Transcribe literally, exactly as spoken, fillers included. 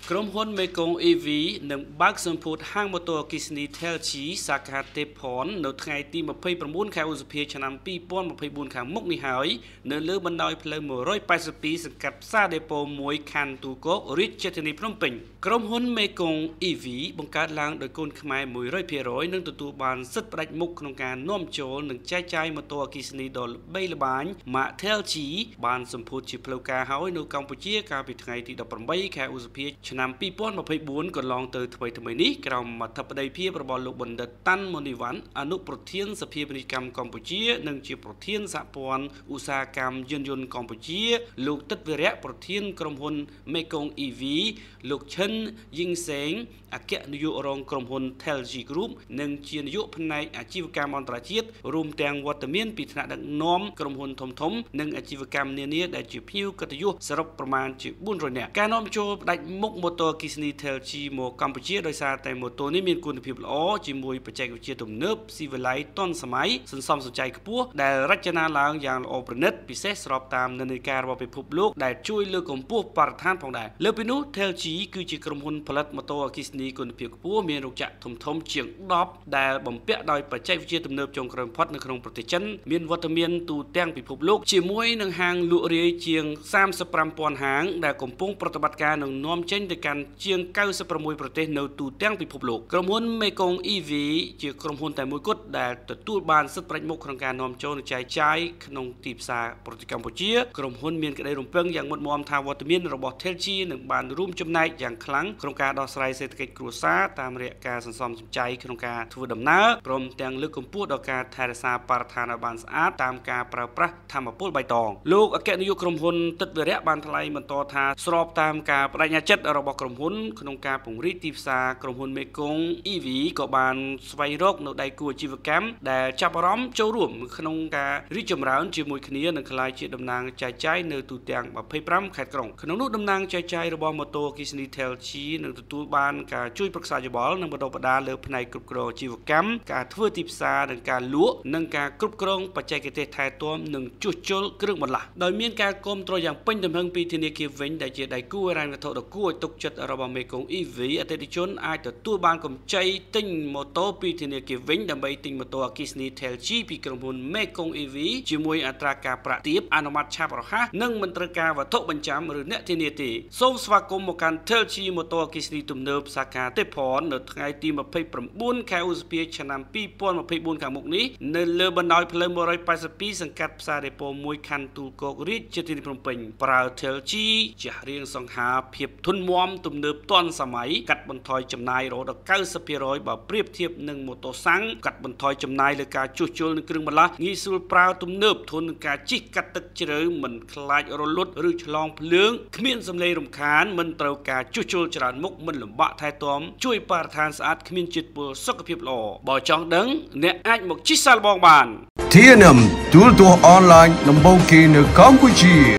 ក្រុមហ៊ុនមេគង្គ อี วี នឹងបើកសម្ពោធហាងម៉ូតូអគ្គិសនី ថេល ជី សាខាទេពផននៅថ្ងៃទីម្ភៃប្រាំបួន ខែឧសភាឆ្នាំពីរពាន់ម្ភៃបួនខាងមុខនេះហើយនៅលើបណ្ដោយផ្លូវមួយរយប៉ែតសិបពីរសង្កាត់ផ្សារដេប៉ូមួយខណ្ឌទូគោករាជធានីភ្នំពេញក្រុមហ៊ុនមេគង្គ อี វី បង្កើតឡើងដោយកូនខ្មែរមួយរយភាគរយនឹងទទួលបានសិទ្ធិផ្ដាច់មុខក្នុងការនាំចូលនិងចែកចាយម៉ូតូអគ្គិសនីដ៏ល្បីល្បាញម៉ាក ថេល ជី បានសម្ពោធជាផ្លូវការហើយនៅកម្ពុជាកាលពីថ្ងៃទីដប់ប្រាំបី ខែឧសភាឆ្នាំពីរពាន់ម្ភៃបួនកន្លងទៅថ្មីថ្មីនេះក្រោមអធិបតីភាពរបស់លោកបណ្ឌិតតាន់មុនីវ៉ាន់អនុប្រធានសភាពាណិជ្ជកម្មកម្ពុជានិងជាប្រធានសហព័ន្ធឧស្សាហកម្មយានយន្តកម្ពុជាលោកទឹកវិរៈប្រធានក្រុមហ៊ុនមេគង្គ อี វី លោកឈិនយីងសេងអគ្គនាយករងក្រុមហ៊ុន ថេល ជី Group និងជានាយកផ្នែកអាជីវកម្មអន្តរជាតិរួមទាំងវត្តមានពីថ្នាក់ដឹកនាំក្រុមហ៊ុនធំធំនិងអាជីវកម្មនានាដែលជាភ្ញៀវកិត្តិយសសរុបប្រមាណជាបួនរយនាក់ការនាំចូលផ្ដាច់មុខម៉ូតូអគ្គិសនី ថេល ជី មកកម្ពុជាដោយសារតែម៉ូតូនេះមានគុណភាពល្អជាមួយបច្ចេកវិទ្យាទំនើបស៊ីវិល័យទាន់សម័យសន្សំសំចៃខ្ពស់ដែលរចនាឡើងយ៉ាងល្អប្រណិតពិសេសស្របតាមនិន្នាការរបស់ពិភពលោកដែលជួយលើកកម្ពស់បរិស្ថានផងដែរលើពីនោះ ថេល ជី គឺជាក្រុមហ៊ុនផលិតម៉ូតូអគ្គិសនីគុណភាពខ្ពស់មានរោងចក្រធំធំជាងដប់ដែលបំពាក់ដោយបច្ចេកវិទ្យាទំនើបចុងក្រោយបំផុតនៅក្នុងប្រទេសចិនមានវត្តមានទូទាំងពិភពលោកជាមួយនឹងហាងលក់រាយជាងសាមសិបប្រាំពាន់ហាងដែលកំពុងប្រតិបត្តិការនឹងនាំចេញទៅកាន់ជាងកៅសិបប្រាំមួយប្រទេសនៅទូទាំងពិភពលោកក្រុមហ៊ុនមេគង្គ อี វី ជាក្រុមហ៊ុនតែមួយគត់ដែលទទួលបានសិទ្ធិផ្ដាច់មុខក្នុងការនាំចូលនិងចែកចាយក្នុងទីផ្សារប្រទេសកម្ពុជាក្រុមហ៊ុនមានក្តីរំពឹងយ៉ាងមុតមាំថាវត្តមានរបស់ ថេល ជី នឹងបានរួមចំណែកយ៉ាងខ្លាំងក្នុងការដោះស្រាយសេដ្ឋកិច្ចគ្រួសារតាមរយៈការសន្សំសំចៃក្នុងការធ្វើដំណើរព្រមទាំងលើកកម្ពស់ដល់ការថែរក្សាបរិស្ថានឲ្យបានស្អាតតាមការប្រើប្រាស់ថាមពលបៃតងលោកអគ្គនាយកក្រុមហ៊ុនទឹកវិរៈបានថ្លែងបន្តថាស្របតាមការបដិញ្ញាចិត្តរបស់ក្រុមហ៊ុនក្នុងការពង្រីកទីផ្សារក្រុមហ៊ុនមេគង្គ อี វី ក៏បានស្វែងរកនៅដៃគូអាជីវកម្មដែលចាប់អារម្មណ៍ចូលរួមក្នុងការរីកចម្រើនជាមួយគ្នានិងក្លាយជាតំណាងចែកចាយនៅទូទាំងម្ភៃប្រាំខេត្តក្រុងក្នុងនោះតំណាងចែកចាយរបស់ម៉ូតូអគ្គិសនី ថេល ជី នឹងទទួលបានការជួយប្រឹក្សាយោបល់និងបណ្ដុះបណ្ដាលលើផ្នែកគ្រប់គ្រងអាជីវកម្មការធ្វើទីផ្សារនិងការលក់និងការគ្រប់គ្រងបច្ចេកទេសថែទាំនិងជួសជុលគ្រឿងបន្លាស់ដោយមានការគាំទ្រយ៉ាងពេញទំហឹងពីធនាគារវិញដែលជាដៃគូហិរញ្ញវត្ថុដ៏គួរឲ្យទុកចិត្តរបស់មេគង្គ อี វី អតិថិជនអាចទទួលបានកម្ចីទិញម៉ូតូពីធនាគារវិញដើម្បីទិញម៉ូតូអគ្គិសនី ថេល ជី ពីក្រុមហ៊ុនមេគង្គ อี វី ជាមួយអត្រាការប្រាក់ទាបអនុម័តឆាប់រហ័សនិងមិនត្រូវការវត្ថុបញ្ចាំឬអ្នកធានាទេសូមស្វាគមន៍មកកាន់ ថេល ជី ម៉ូតូអគ្គិសនីទំនើបសាខាទេពផននៅថ្ងៃទីម្ភៃប្រាំបួន ខែឧសភាឆ្នាំពីរពាន់ម្ភៃបួនខាងមុខនេះនៅលើបណ្ដោយផ្លូវមួយរយប៉ែតសិបពីរសង្កាត់ផ្សារដេប៉ូមួយខណ្ឌទូគោករាជធានីភ្នំពេញប្រើ ថេល ជី ជារៀងសង្ហាភាពធន់មាំទំនើបទាន់សម័យកាត់បន្ថយចំណាយរហូតដល់កៅសិបភាគរយបើប្រៀបធៀបនឹងម៉ូតូសាំងកាត់បន្ថយចំណាយលើការជួសជុលនិងគ្រឿងបន្លាស់ងាយស្រួលប្រើទំនើបធន់នឹងការជិះកាត់ទឹកជ្រៅមិនខ្លាចរលត់ឬឆ្លងភ្លើងគ្មានសំឡេងរំខានមិនត្រូវការជួសជុលច្រើនមុខមិនលំបាកថែទាំជួយបរិស្ថានស្អាតគ្មានជាតិពុលសុខភាពល្អបើចង់ដឹងអ្នកអាចមកជិះសាកល្បងបានที เอ็น เอ็ม ទូរទស្សន៍អនឡាញដំបូងគេនៅកម្ពុជា